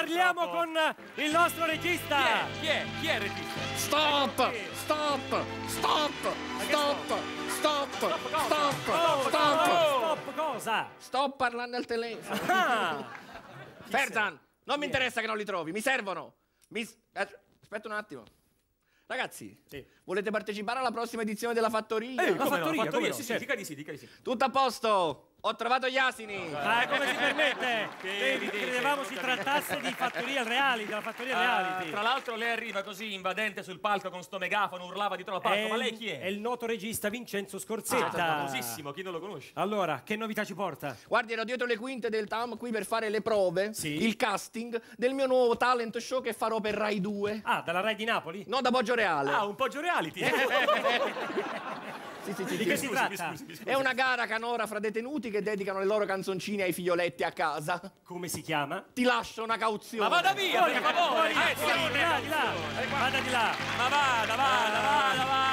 parliamo con il nostro regista. Chi è il regista? Stop! Stop! Stop! Stop! Stop! Stop! Stop cosa? Sto parlando al telefono. Ferzan, non mi interessa che non li trovi, mi servono. Aspetta un attimo. Ragazzi, volete partecipare alla prossima edizione della Fattoria? La fattoria, Sì, dica di sì. Tutto a posto! Ho trovato gli asini! Ma come si permette? Credevamo si trattasse di Fattoria Reality, della Fattoria Reality. Tra l'altro lei arriva così invadente sul palco con sto megafono, urlava dietro la palco, ma lei chi è? È il noto regista Vincenzo Scorzetta. Famosissimo, chi non lo conosce? Allora, che novità ci porta? Guardi, ero dietro le quinte del TAM qui per fare le prove, Sì. il casting del mio nuovo talent show che farò per Rai 2. Ah, dalla Rai di Napoli? No, da Poggio Reale. Ah, un Poggio Reality. Sì, Di che si tratta? È una gara canora fra detenuti che dedicano le loro canzoncine ai figlioletti a casa. Come si chiama? Ti lascio una cauzione. Ma vada via, per favore! Di là, di là. Vada di là. Ma vada!